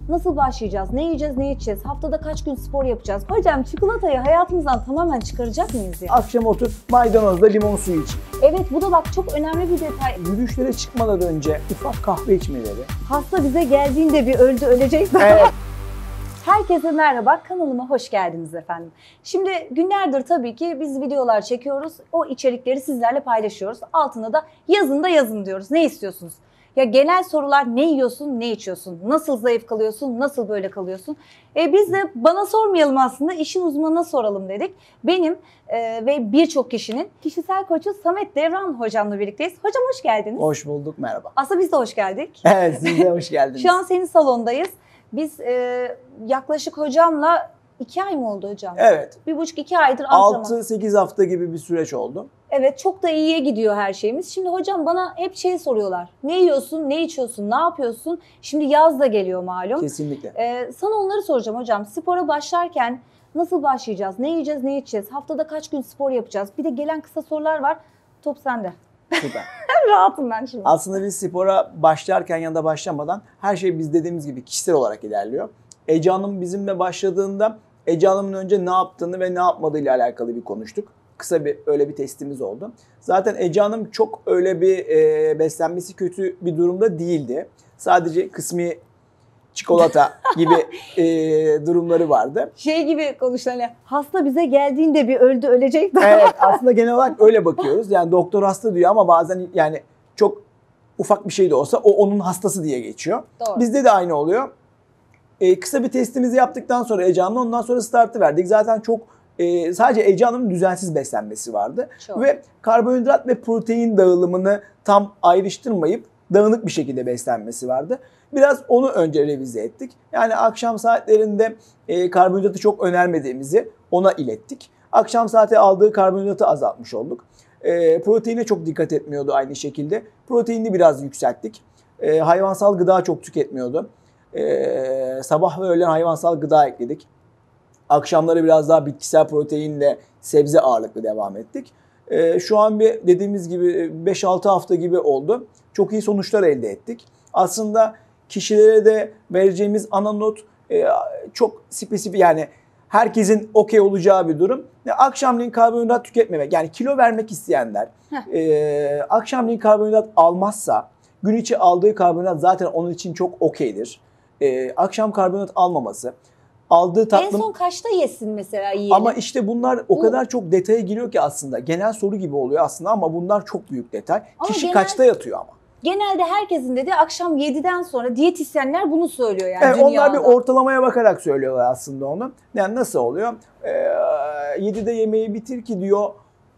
Nasıl başlayacağız? Ne yiyeceğiz, ne içeceğiz? Haftada kaç gün spor yapacağız? Hocam çikolatayı hayatımızdan tamamen çıkaracak mıyız ya? Akşam otur maydanozla limon suyu iç. Evet, bu da bak çok önemli bir detay. Yürüyüşlere çıkmadan önce ufak kahve içmeleri. Hasta bize geldiğinde bir öldü ölecek. Evet. Herkese merhaba, kanalıma hoş geldiniz efendim. Şimdi günlerdir tabii ki biz videolar çekiyoruz, o içerikleri sizlerle paylaşıyoruz. Altına da yazın diyoruz. Ne istiyorsunuz? Ya genel sorular, ne yiyorsun, ne içiyorsun? Nasıl zayıf kalıyorsun, nasıl böyle kalıyorsun? Biz de bana sormayalım aslında, işin uzmanına soralım dedik. Benim ve birçok kişinin kişisel koçu Samet Devran hocamla birlikteyiz. Hocam hoş geldiniz. Hoş bulduk, merhaba. Aslında biz de hoş geldik. Evet, siz de hoş geldiniz. Şu an senin salondayız. Biz yaklaşık hocamla 2 ay mı oldu hocam? Evet. 1,5-2 aydır antrenman. 6-8 hafta gibi bir süreç oldu. Evet, çok da iyiye gidiyor her şeyimiz. Şimdi hocam bana hep şey soruyorlar. Ne yiyorsun, ne içiyorsun, ne yapıyorsun? Şimdi yaz da geliyor malum. Kesinlikle. Sana onları soracağım hocam. Spora başlarken nasıl başlayacağız? Ne yiyeceğiz, ne içeceğiz? Haftada kaç gün spor yapacağız? Bir de gelen kısa sorular var. Top sende. Süper. Rahatım ben şimdi. Aslında biz spora başlarken ya da başlamadan her şey biz dediğimiz gibi kişisel olarak ilerliyor. Ece Hanım bizimle başladığında Ece Hanım'ın önce ne yaptığını ve ne yapmadığıyla alakalı bir konuştuk. Kısa bir öyle bir testimiz oldu. Zaten Ece Hanım çok öyle bir beslenmesi kötü bir durumda değildi. Sadece kısmi çikolata gibi durumları vardı. Şey gibi konuşulan, hasta bize geldiğinde bir öldü ölecek. Evet, aslında genel olarak öyle bakıyoruz. Yani doktor hasta diyor ama bazen yani çok ufak bir şey de olsa o onun hastası diye geçiyor. Doğru. Bizde de aynı oluyor. Kısa bir testimizi yaptıktan sonra Ece Hanım'la ondan sonra startı verdik. Zaten çok sadece Ece Hanım'ın düzensiz beslenmesi vardı. Çok. Ve karbonhidrat ve protein dağılımını tam ayrıştırmayıp dağınık bir şekilde beslenmesi vardı. Biraz onu önce revize ettik. Yani akşam saatlerinde karbonhidratı çok önermediğimizi ona ilettik. Akşam saati aldığı karbonhidratı azaltmış olduk. Proteine çok dikkat etmiyordu aynı şekilde. Proteinini biraz yükselttik. Hayvansal gıda çok tüketmiyordu. Sabah ve öğlen hayvansal gıda ekledik. Akşamları biraz daha bitkisel proteinle sebze ağırlıklı devam ettik. Şu an bir dediğimiz gibi 5-6 hafta gibi oldu. Çok iyi sonuçlar elde ettik. Aslında kişilere de vereceğimiz ana not çok spesifik, yani herkesin okey olacağı bir durum. Akşamleyin karbonhidrat tüketmemek, yani kilo vermek isteyenler akşamleyin karbonhidrat almazsa gün içi aldığı karbonhidrat zaten onun için çok okeydir. Akşam karbonhidrat almaması. Aldığı tatlım... En son kaçta yesin mesela yiyelim? Ama işte bunlar o kadar çok detaya giriyor ki aslında. Genel soru gibi oluyor aslında ama bunlar çok büyük detay. Ama Kişi kaçta yatıyor ama? Genelde herkesin dediği akşam 7'den sonra diyetisyenler bunu söylüyor yani Evet, dünyada. onlar bir ortalamaya bakarak söylüyorlar aslında onu. Yani nasıl oluyor? 7'de yemeği bitir ki diyor,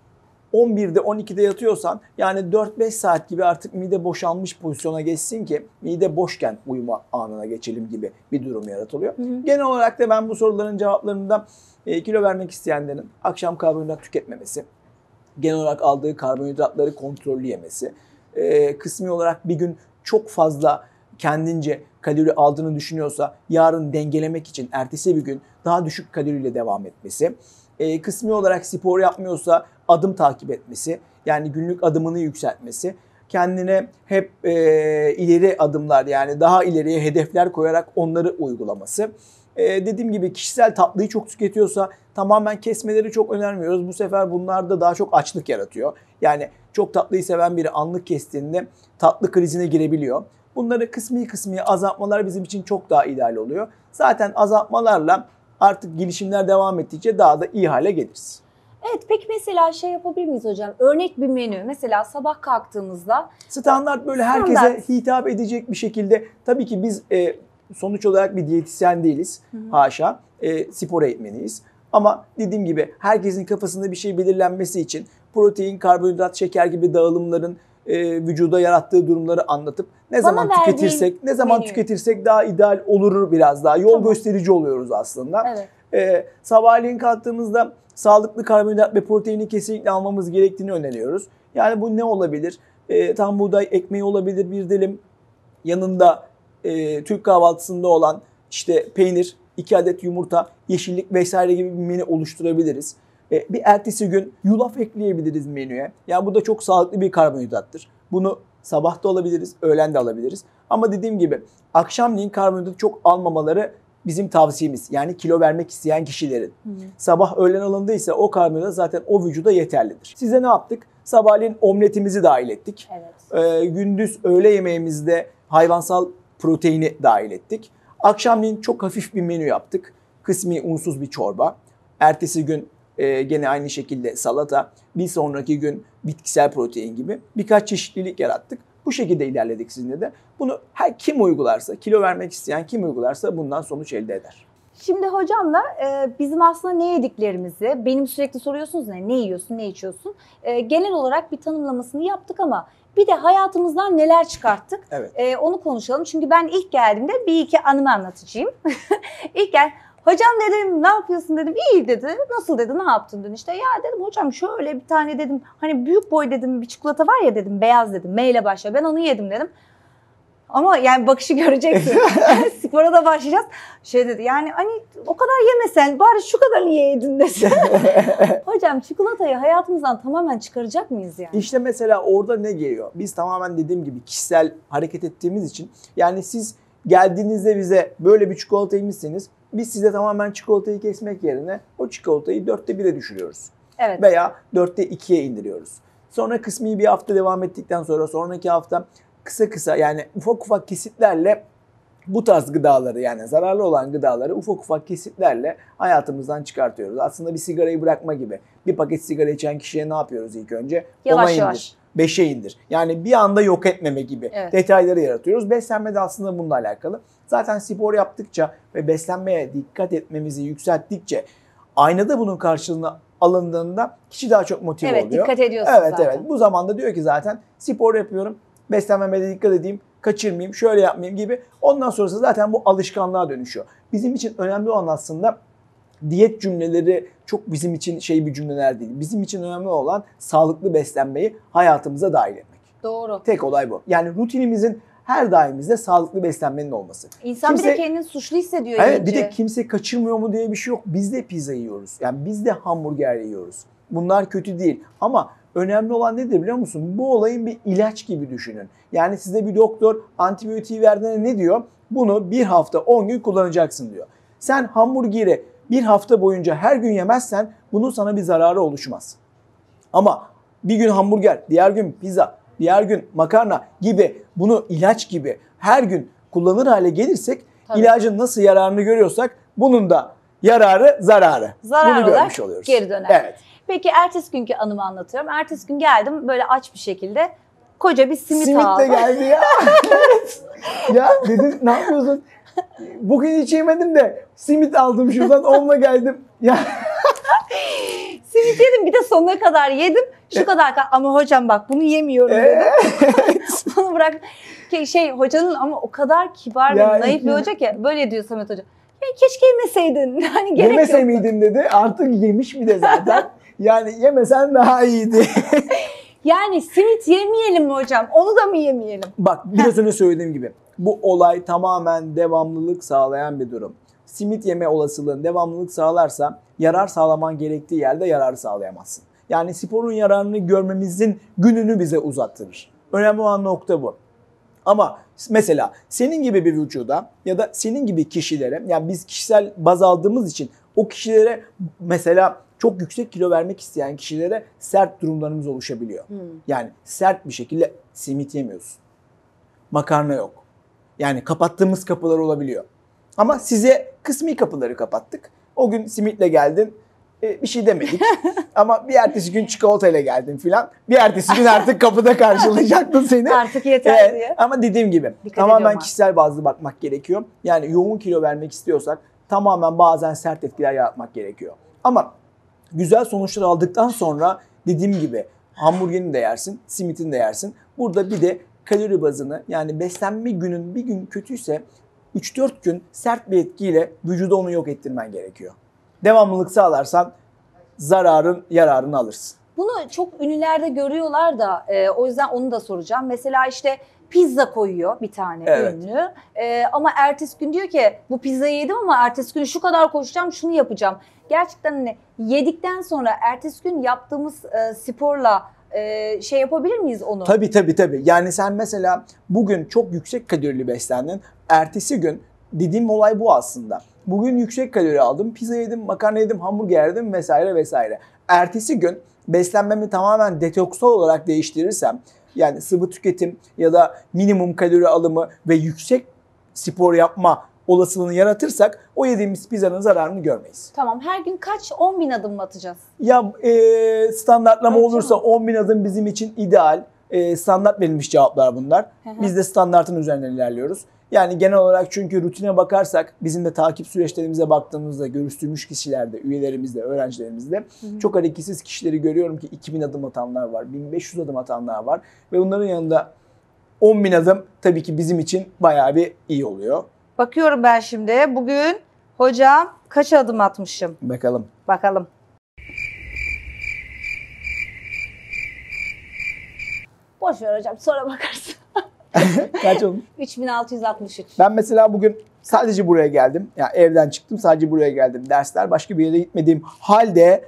11'de 12'de yatıyorsan yani 4-5 saat gibi artık mide boşalmış pozisyona geçsin ki mide boşken uyuma anına geçelim gibi bir durum yaratılıyor. Genel olarak da ben bu soruların cevaplarında kilo vermek isteyenlerin akşam karbonhidrat tüketmemesi, genel olarak aldığı karbonhidratları kontrollü yemesi, kısmi olarak bir gün çok fazla kendince kalori aldığını düşünüyorsa yarın dengelemek için ertesi bir gün daha düşük kaloriyle devam etmesi, kısmi olarak spor yapmıyorsa adım takip etmesi, yani günlük adımını yükseltmesi, kendine hep ileri adımlar, yani daha ileriye hedefler koyarak onları uygulaması. Dediğim gibi kişisel tatlıyı çok tüketiyorsa tamamen kesmeleri çok önermiyoruz. Bu sefer bunlarda daha çok açlık yaratıyor. Yani çok tatlıyı seven biri anlık kestiğinde tatlı krizine girebiliyor. Bunları kısmi azaltmalar bizim için çok daha ideal oluyor. Zaten azaltmalarla artık gelişimler devam ettikçe daha da iyi hale geliriz. Evet, peki mesela şey yapabilir miyiz hocam? Örnek bir menü. Mesela sabah kalktığımızda standart böyle herkese hitap edecek bir şekilde, tabii ki biz sonuç olarak bir diyetisyen değiliz. Haşa. Spor eğitmeniyiz. Ama dediğim gibi herkesin kafasında bir şey belirlenmesi için protein, karbonhidrat, şeker gibi dağılımların vücuda yarattığı durumları anlatıp ne zaman tüketirsek daha ideal olur, biraz daha yol gösterici oluyoruz aslında. Evet. Sabahleyin kalktığımızda sağlıklı karbonhidrat ve proteini kesinlikle almamız gerektiğini öneriyoruz. Yani bu ne olabilir? Tam buğday ekmeği olabilir bir dilim. Yanında Türk kahvaltısında olan işte peynir, 2 adet yumurta, yeşillik vesaire gibi bir menü oluşturabiliriz. Bir ertesi gün yulaf ekleyebiliriz menüye. Yani bu da çok sağlıklı bir karbonhidrattır. Bunu Sabah da alabiliriz, öğlen de alabiliriz. Ama dediğim gibi akşamleyin karbonhidratı çok almamaları bizim tavsiyemiz. Yani kilo vermek isteyen kişilerin. Sabah öğlen alındıysa o karbonhidrat zaten o vücuda yeterlidir. Size ne yaptık? Sabahleyin omletimizi dahil ettik. Evet. Gündüz öğle yemeğimizde hayvansal proteini dahil ettik. Akşamleyin çok hafif bir menü yaptık. Kısmi unsuz bir çorba. Ertesi gün gene aynı şekilde salata. Bir sonraki gün bitkisel protein gibi birkaç çeşitlilik yarattık. Bu şekilde ilerledik sizinle de. Bunu kim uygularsa, kilo vermek isteyen kim uygularsa bundan sonuç elde eder. Şimdi hocamla bizim aslında ne yediklerimizi, benim sürekli soruyorsunuz ne yiyorsun, ne içiyorsun? Genel olarak bir tanımlamasını yaptık ama bir de hayatımızdan neler çıkarttık? Evet. Onu konuşalım. Çünkü ben ilk geldiğimde bir iki anımı anlatacağım. Hocam dedim ne yapıyorsun dedim. İyi dedi. Nasıl dedi, ne yaptın dedi. İşte ya dedim hocam şöyle bir tane dedim. Hani büyük boy dedim bir çikolata var ya dedim. Beyaz dedim. M ile başlıyor. Ben onu yedim dedim. Ama yani bakışı göreceksin. Spora da başlayacağız. Şey dedi yani hani o kadar yemesen bari şu kadar niye yedin dedi. Hocam çikolatayı hayatımızdan tamamen çıkaracak mıyız yani? İşte mesela orada ne geliyor? Biz tamamen dediğim gibi kişisel hareket ettiğimiz için yani siz geldiğinizde bize böyle bir çikolata yemişseniz biz size tamamen çikolatayı kesmek yerine o çikolatayı 1/4'e düşürüyoruz. Evet. Veya 2/4'e indiriyoruz. Sonra kısmi bir hafta devam ettikten sonra sonraki hafta kısa yani ufak ufak kesitlerle bu tarz gıdaları yani zararlı olan gıdaları ufak ufak kesitlerle hayatımızdan çıkartıyoruz. Aslında bir sigarayı bırakma gibi. Bir paket sigara içen kişiye ne yapıyoruz ilk önce? Yavaş 10'a indir, yavaş. 5'e indir. Yani bir anda yok etmeme gibi detayları yaratıyoruz. Beslenme de aslında bununla alakalı. Zaten spor yaptıkça ve beslenmeye dikkat etmemizi yükselttikçe aynada bunun karşılığını alındığında kişi daha çok motive oluyor. Evet, dikkat ediyorsun zaten. Evet. Bu zamanda diyor ki zaten spor yapıyorum. Beslenmeme de dikkat edeyim, kaçırmayayım, şöyle yapmayayım gibi. Ondan sonrası zaten bu alışkanlığa dönüşüyor. Bizim için önemli olan aslında diyet cümleleri çok bizim için bir cümleler değil. Bizim için önemli olan sağlıklı beslenmeyi hayatımıza dahil etmek. Doğru. Tek olay bu. Yani rutinimizin her daimizde sağlıklı beslenmenin olması. İnsan bir de kendini suçlu hissediyor. Evet, iyice. bir de kimse kaçırmıyor mu diye bir şey yok. Biz de pizza yiyoruz. Yani biz de hamburger yiyoruz. Bunlar kötü değil. Ama önemli olan nedir biliyor musun? Bu olayın bir ilaç gibi düşünün. Yani size bir doktor antibiyotiği verdiğinde ne diyor? Bunu 1 hafta 10 gün kullanacaksın diyor. Sen hamburgeri 1 hafta boyunca her gün yemezsen bunun sana bir zararı oluşmaz. Ama bir gün hamburger, diğer gün pizza, diğer gün makarna gibi bunu ilaç gibi her gün kullanır hale gelirsek ilacın nasıl yararını görüyorsak bunun da yararı zararı. Bunu görmüş oluyoruz. Geri döner. Evet. Peki ertesi günkü anımı anlatıyorum. Ertesi gün geldim böyle aç bir şekilde koca bir simit aldım. Simit de geldi ya. Ya dedim ne yapıyorsun? Bugün hiç yemedim de simit aldım şuradan onunla geldim. Ya. Simit yedim bir de sonuna kadar yedim. Şu kadar ama hocam bak bunu yemiyorum dedim. Onu bırak. Hocanın ama o kadar kibar ve naif bir hoca ki böyle diyor Samet Hoca. Ya keşke yemeseydin. Hani gerek Yemese yoktu. miydin dedi. Artık yemiş mi de zaten. Yani yemesen daha iyiydi. Yani simit yemeyelim mi hocam? Onu da mı yemeyelim? Bak biraz önce söylediğim gibi bu olay tamamen devamlılık sağlayan bir durum. Simit yeme olasılığın devamlılık sağlarsa yarar sağlaman gerektiği yerde yararı sağlayamazsın. Yani sporun yararını görmemizin gününü bize uzattırır. Önemli olan nokta bu. Ama mesela senin gibi bir vücuda ya da senin gibi kişilere yani biz kişisel baz aldığımız için o kişilere mesela çok yüksek kilo vermek isteyen kişilere sert durumlarımız oluşabiliyor. Yani sert bir şekilde simit yemiyorsun. Makarna yok. Yani kapattığımız kapılar olabiliyor. Ama size kısmi kapıları kapattık. O gün simitle geldin. Bir şey demedik. Ama bir ertesi gün çikolatayla geldin filan. Bir ertesi gün artık kapıda karşılayacaktın seni. Artık yeter diye. Ama dediğim gibi tamamen kişisel bazlı bakmak gerekiyor. Yani yoğun kilo vermek istiyorsak tamamen bazen sert etkiler yaratmak gerekiyor. Ama güzel sonuçlar aldıktan sonra dediğim gibi hamburgerini de yersin, simitini de yersin. Burada bir de kalori bazını yani beslenme günün bir gün kötüyse 3-4 gün sert bir etkiyle vücuda onu yok ettirmen gerekiyor. Devamlılık sağlarsan zararın yararını alırsın. Bunu çok ünlülerde görüyorlar da o yüzden onu da soracağım. Mesela işte pizza koyuyor bir tane ünlü ama ertesi gün diyor ki bu pizzayı yedim ama ertesi gün şu kadar koşacağım şunu yapacağım. Gerçekten hani yedikten sonra ertesi gün yaptığımız sporla şey yapabilir miyiz onu? Tabii. Yani sen mesela bugün çok yüksek kalorili beslendin. Ertesi gün dediğim olay bu aslında. Bugün yüksek kalori aldım. Pizza yedim, makarna yedim, hamburger yedim vesaire. Ertesi gün beslenmemi tamamen detoksal olarak değiştirirsem, yani sıvı tüketim ya da minimum kalori alımı ve yüksek spor yapma olasılığını yaratırsak o yediğimiz pizzanın zararını görmeyiz. Tamam, her gün kaç? 10.000 adım mı atacağız? Ya standartlama Ölçü olursa mü? 10.000 adım bizim için ideal. Standart verilmiş cevaplar bunlar. Biz de standartın üzerinden ilerliyoruz. Yani genel olarak çünkü rutine bakarsak, bizim de takip süreçlerimize baktığımızda görüştürmüş kişilerde, üyelerimizde, öğrencilerimizde çok hareketsiz kişileri görüyorum ki 2.000 adım atanlar var, 1.500 adım atanlar var. Ve bunların yanında 10.000 adım tabii ki bizim için bayağı bir iyi oluyor. Bakıyorum ben şimdi. Bugün hocam kaç adım atmışım? Bakalım. Boş ver hocam, sonra bakarsın. Kaç olmuş? 3663. Ben mesela bugün sadece buraya geldim. Yani evden çıktım, sadece buraya geldim. Dersler, başka bir yere gitmediğim halde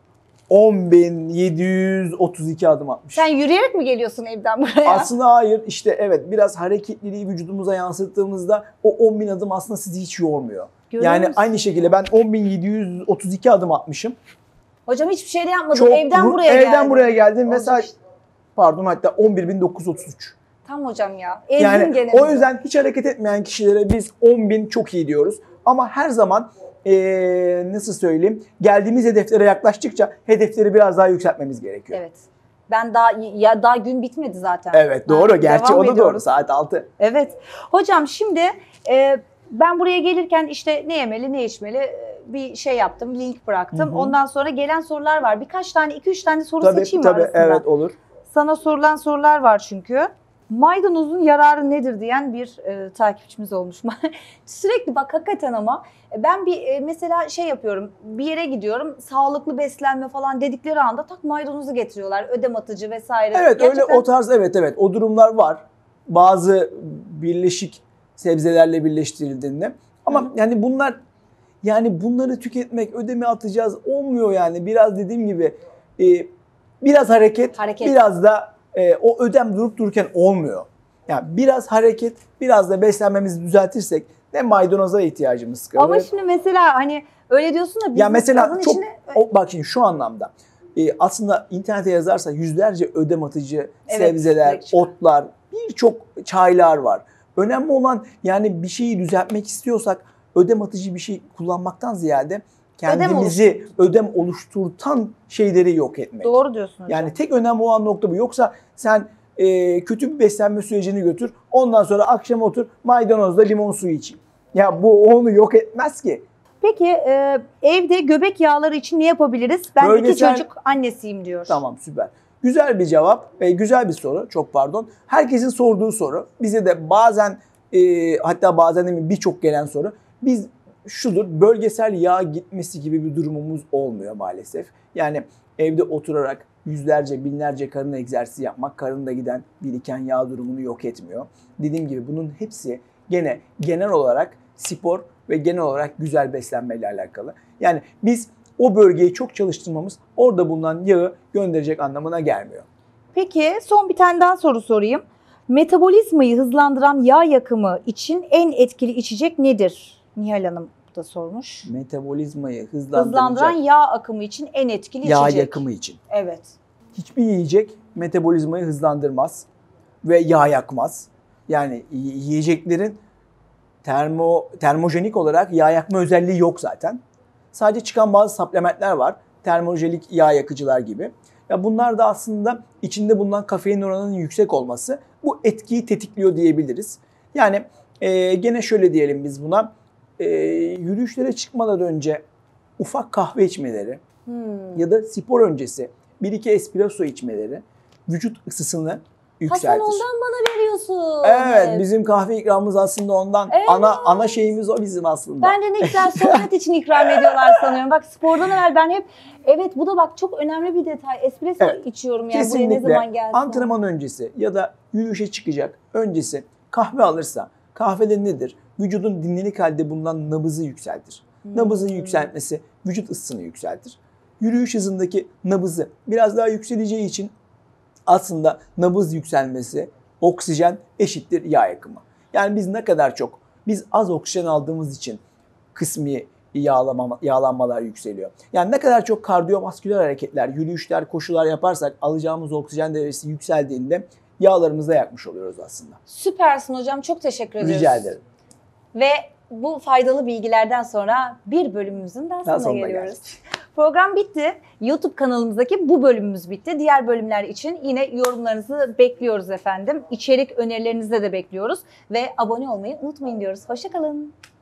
10.732 adım atmışım. Sen yürüyerek mi geliyorsun evden buraya? Aslında hayır. İşte evet, biraz hareketliliği vücudumuza yansıttığımızda o 10.000 adım aslında sizi hiç yormuyor. Görüyor Yani musun? aynı şekilde ben 10.732 adım atmışım. Hocam hiçbir şey de yapmadım. Evden buraya geldim. Evden buraya geldim. Mesela Olacak işte. hatta 11.933. Tam hocam ya. Ezdim Yani gene. o yüzden hiç hareket etmeyen kişilere biz 10.000 çok iyi diyoruz. Ama her zaman nasıl söyleyeyim, geldiğimiz hedeflere yaklaştıkça hedefleri biraz daha yükseltmemiz gerekiyor. Evet. Ben daha gün bitmedi zaten. Evet doğru. Gerçi devam o da ediyoruz. doğru. Saat 6. Evet. Hocam şimdi ben buraya gelirken işte ne yemeli ne içmeli bir şey yaptım. Link bıraktım. Ondan sonra gelen sorular var. Birkaç tane 2-3 tane soru seçeyim mi arasında? Evet olur. Sana sorulan sorular var çünkü. Maydanozun yararı nedir diyen bir takipçimiz olmuş. Sürekli bak hakikaten ama ben bir mesela şey yapıyorum, bir yere gidiyorum, sağlıklı beslenme falan dedikleri anda tak maydanozu getiriyorlar, ödem atıcı vesaire. Evet Gerçekten... öyle o tarz evet o durumlar var. Bazı birleşik sebzelerle birleştirildiğinde. Ama yani bunları tüketmek, ödeme atacağız olmuyor yani. Biraz dediğim gibi biraz hareket. Biraz da o ödem durup dururken olmuyor. Yani biraz hareket, biraz da beslenmemizi düzeltirsek ne maydanoza ihtiyacımız kalır. Ama şimdi mesela hani öyle diyorsun da ya mesela çok içine... bak şimdi şu anlamda aslında internete yazarsa yüzlerce ödem atıcı Evet, sebzeler, otlar, birçok çaylar var. Önemli olan yani bir şeyi düzeltmek istiyorsak ödem atıcı bir şey kullanmaktan ziyade kendimizi ödem oluşturtan şeyleri yok etmek. Doğru diyorsun hocam. Yani tek önemli olan nokta bu. Yoksa sen kötü bir beslenme sürecini götür. Ondan sonra akşam otur maydanozla limon suyu iç. Ya bu onu yok etmez ki. Peki evde göbek yağları için ne yapabiliriz? Ben Bölgesel... 2 çocuk annesiyim diyor. Tamam süper. Güzel bir cevap ve güzel bir soru. Çok pardon. Herkesin sorduğu soru. Bize de bazen hatta bazen de birçok gelen soru. Biz şudur, bölgesel yağ gitmesi gibi bir durumumuz olmuyor maalesef. Yani evde oturarak yüzlerce, binlerce karın egzersizi yapmak karında giden biriken yağ durumunu yok etmiyor. Dediğim gibi bunun hepsi gene genel olarak spor ve genel olarak güzel beslenmeyle alakalı. Yani biz o bölgeyi çok çalıştırmamız orada bulunan yağı gönderecek anlamına gelmiyor. Peki son bir tane daha soru sorayım. Metabolizmayı hızlandıran yağ yakımı için en etkili içecek nedir? Nihal Hanım da sormuş. Metabolizmayı hızlandıran yağ akımı için en etkili yağ içecek. yakımı için. Evet. Hiçbir yiyecek metabolizmayı hızlandırmaz ve yağ yakmaz. Yani yiyeceklerin termojenik olarak yağ yakma özelliği yok zaten. Sadece çıkan bazı supplementler var. Termojenik yağ yakıcılar gibi. Ya bunlar da aslında içinde bulunan kafein oranının yüksek olması bu etkiyi tetikliyor diyebiliriz. Yani gene şöyle diyelim biz buna. Yürüyüşlere çıkmadan önce ufak kahve içmeleri ya da spor öncesi 1-2 espresso içmeleri vücut ısısını yükseltir. Hasan ondan bana veriyorsun. Evet, bizim kahve ikramımız aslında ondan. Evet. Ana şeyimiz o bizim aslında. Ben de ne güzel sohbet için ikram ediyorlar sanıyorum. Bak spordan evvel ben hep bu da bak çok önemli bir detay. Espresso içiyorum yani. Kesinlikle. Buraya ne zaman gelsin. Antrenman öncesi ya da yürüyüşe çıkacak öncesi kahve alırsa kahvede nedir? Vücudun dinlenik halde bulunan nabızı yükseltir. Nabızın yükseltmesi vücut ısısını yükseltir. Yürüyüş hızındaki nabızı biraz daha yükseleceği için aslında nabız yükselmesi, oksijen eşittir yağ yakımı. Yani biz ne kadar çok, biz az oksijen aldığımız için kısmi yağlanmalar yükseliyor. Yani ne kadar çok kardiyovasküler hareketler, yürüyüşler, koşular yaparsak alacağımız oksijen derecesi yükseldiğinde yağlarımızı da yakmış oluyoruz aslında. Süpersin hocam. Çok teşekkür ediyoruz. Rica ederim. Ve bu faydalı bilgilerden sonra bir bölümümüzün daha sonuna geliyoruz. Geldik. Program bitti. YouTube kanalımızdaki bu bölümümüz bitti. Diğer bölümler için yine yorumlarınızı bekliyoruz efendim. İçerik önerilerinizi de bekliyoruz. Ve abone olmayı unutmayın diyoruz. Hoşça kalın.